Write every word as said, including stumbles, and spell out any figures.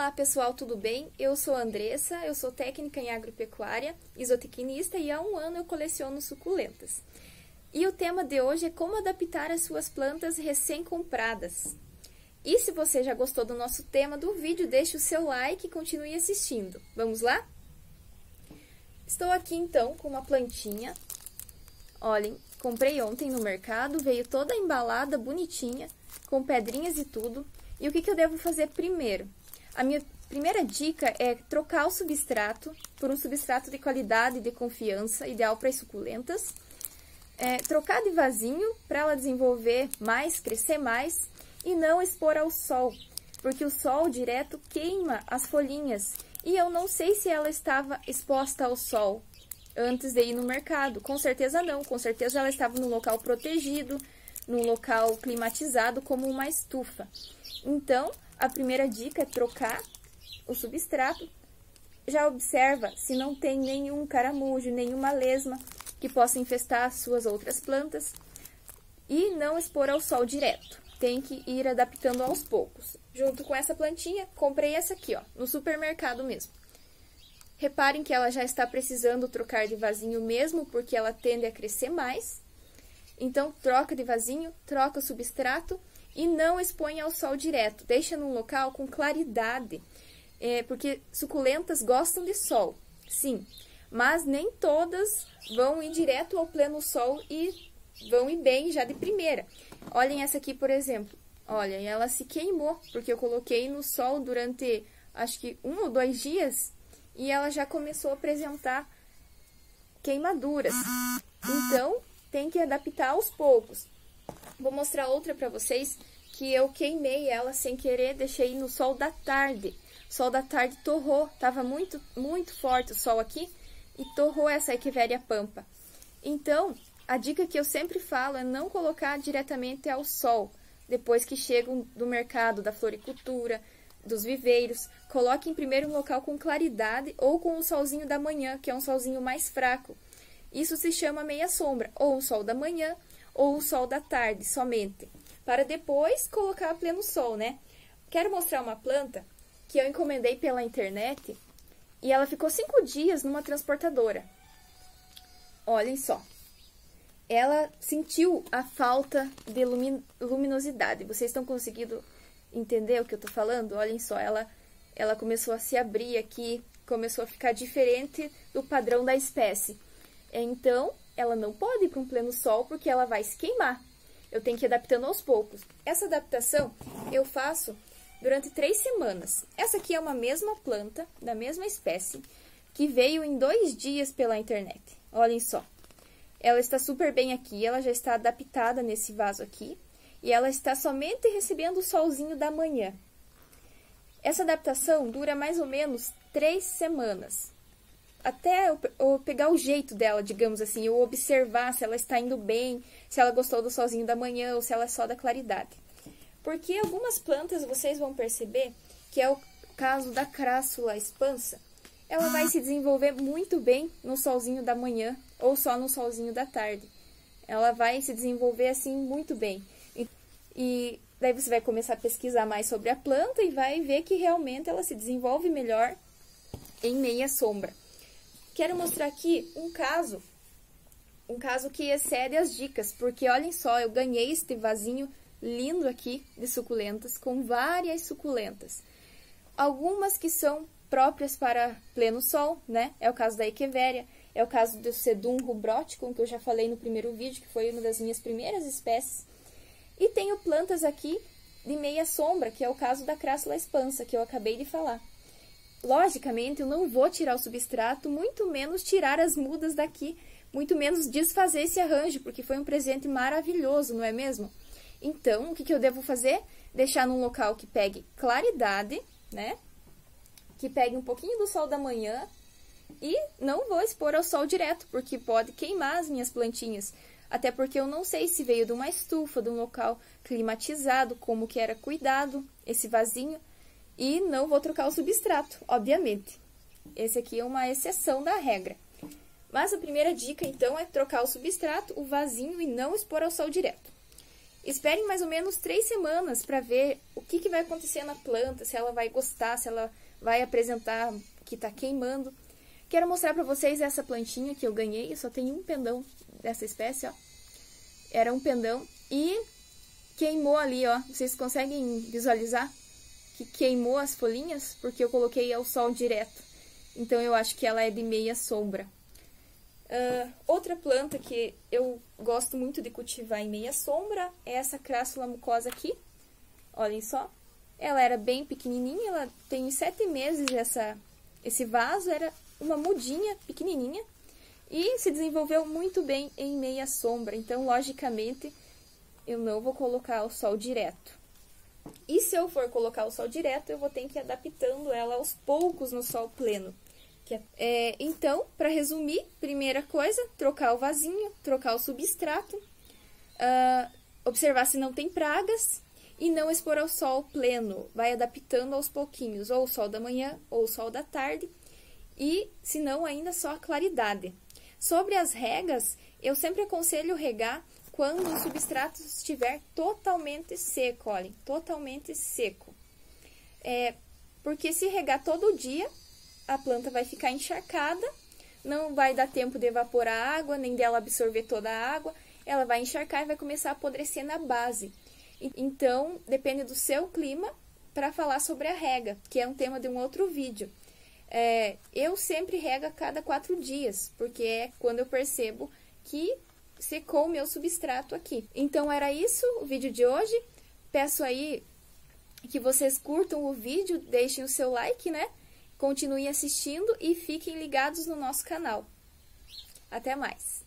Olá pessoal, tudo bem? Eu sou a Andressa, eu sou técnica em agropecuária, isotecnista e há um ano eu coleciono suculentas. E o tema de hoje é como adaptar as suas plantas recém-compradas. E se você já gostou do nosso tema do vídeo, deixe o seu like e continue assistindo. Vamos lá? Estou aqui então com uma plantinha. Olhem, comprei ontem no mercado, veio toda embalada, bonitinha, com pedrinhas e tudo. E o que, que eu devo fazer primeiro? A minha primeira dica é trocar o substrato por um substrato de qualidade e de confiança, ideal para as suculentas. É, trocar de vasinho para ela desenvolver mais, crescer mais e não expor ao sol, porque o sol direto queima as folhinhas e eu não sei se ela estava exposta ao sol antes de ir no mercado. Com certeza não, com certeza ela estava num local protegido, num local climatizado como uma estufa. Então, a primeira dica é trocar o substrato. Já observa se não tem nenhum caramujo, nenhuma lesma que possa infestar as suas outras plantas. E não expor ao sol direto. Tem que ir adaptando aos poucos. Junto com essa plantinha, comprei essa aqui, ó, no supermercado mesmo. Reparem que ela já está precisando trocar de vasinho mesmo, porque ela tende a crescer mais. Então, troca de vasinho, troca o substrato e não expõe ao sol direto. Deixa num local com claridade, é, porque suculentas gostam de sol, sim. Mas nem todas vão ir direto ao pleno sol e vão ir bem já de primeira. Olhem essa aqui, por exemplo. Olha, ela se queimou, porque eu coloquei no sol durante, acho que um ou dois dias, e ela já começou a apresentar queimaduras. Então, tem que adaptar aos poucos. Vou mostrar outra para vocês, que eu queimei ela sem querer, deixei no sol da tarde. O sol da tarde torrou, tava muito, muito forte o sol aqui, e torrou essa Echeveria pampa. Então, a dica que eu sempre falo é não colocar diretamente ao sol, depois que chegam do mercado, da floricultura, dos viveiros. Coloque em primeiro um local com claridade ou com o solzinho da manhã, que é um solzinho mais fraco. Isso se chama meia sombra, ou o sol da manhã, ou o sol da tarde, somente. Para depois colocar a pleno sol, né? Quero mostrar uma planta que eu encomendei pela internet e ela ficou cinco dias numa transportadora. Olhem só. Ela sentiu a falta de lumin luminosidade. Vocês estão conseguindo entender o que eu tô falando? Olhem só, ela, ela começou a se abrir aqui, começou a ficar diferente do padrão da espécie. Então, ela não pode ir para um pleno sol porque ela vai se queimar. Eu tenho que ir adaptando aos poucos. Essa adaptação eu faço durante três semanas. Essa aqui é uma mesma planta, da mesma espécie, que veio em dois dias pela internet. Olhem só. Ela está super bem aqui, ela já está adaptada nesse vaso aqui. E ela está somente recebendo o solzinho da manhã. Essa adaptação dura mais ou menos três semanas. Até eu, eu pegar o jeito dela, digamos assim, eu observar se ela está indo bem, se ela gostou do solzinho da manhã ou se ela é só da claridade. Porque algumas plantas, vocês vão perceber, que é o caso da Crassula expansa, ela vai se desenvolver muito bem no solzinho da manhã ou só no solzinho da tarde. Ela vai se desenvolver assim muito bem. E, e daí você vai começar a pesquisar mais sobre a planta e vai ver que realmente ela se desenvolve melhor em meia sombra. Quero mostrar aqui um caso, um caso que excede as dicas, porque olhem só, eu ganhei este vasinho lindo aqui de suculentas, com várias suculentas. Algumas que são próprias para pleno sol, né? É o caso da Echeveria, é o caso do Sedum rubroticum, que eu já falei no primeiro vídeo, que foi uma das minhas primeiras espécies. E tenho plantas aqui de meia sombra, que é o caso da Crassula expansa, que eu acabei de falar. Logicamente, eu não vou tirar o substrato, muito menos tirar as mudas daqui, muito menos desfazer esse arranjo, porque foi um presente maravilhoso, não é mesmo? Então, o que, que eu devo fazer? Deixar num local que pegue claridade, né? Que pegue um pouquinho do sol da manhã e não vou expor ao sol direto, porque pode queimar as minhas plantinhas. Até porque eu não sei se veio de uma estufa, de um local climatizado, como que era cuidado esse vasinho. E não vou trocar o substrato, obviamente. Esse aqui é uma exceção da regra. Mas a primeira dica, então, é trocar o substrato, o vasinho e não expor ao sol direto. Esperem mais ou menos três semanas para ver o que, que vai acontecer na planta, se ela vai gostar, se ela vai apresentar que está queimando. Quero mostrar para vocês essa plantinha que eu ganhei, eu só tenho um pendão dessa espécie, ó. Era um pendão e queimou ali, ó. Vocês conseguem visualizar que queimou as folhinhas? Porque eu coloquei ao sol direto. Então, eu acho que ela é de meia sombra. Uh, outra planta que eu gosto muito de cultivar em meia sombra é essa crassula mucosa aqui. Olhem só. Ela era bem pequenininha, ela tem sete meses essa, esse vaso, era uma mudinha pequenininha. E se desenvolveu muito bem em meia sombra. Então, logicamente, eu não vou colocar o sol direto. E se eu for colocar o sol direto, eu vou ter que ir adaptando ela aos poucos no sol pleno. Que é, é, então, para resumir, primeira coisa, trocar o vasinho, trocar o substrato, uh, observar se não tem pragas e não expor ao sol pleno. Vai adaptando aos pouquinhos, ou o sol da manhã, ou o sol da tarde, e se não, ainda só a claridade. Sobre as regas, eu sempre aconselho regar quando o substrato estiver totalmente seco, olhem, totalmente seco. É, porque se regar todo dia, a planta vai ficar encharcada, não vai dar tempo de evaporar a água, nem dela absorver toda a água, ela vai encharcar e vai começar a apodrecer na base. Então, depende do seu clima para falar sobre a rega, que é um tema de um outro vídeo. É, eu sempre rego a cada quatro dias, porque é quando eu percebo que secou o meu substrato aqui. Então, era isso o vídeo de hoje. Peço aí que vocês curtam o vídeo, deixem o seu like, né? Continuem assistindo e fiquem ligados no nosso canal. Até mais!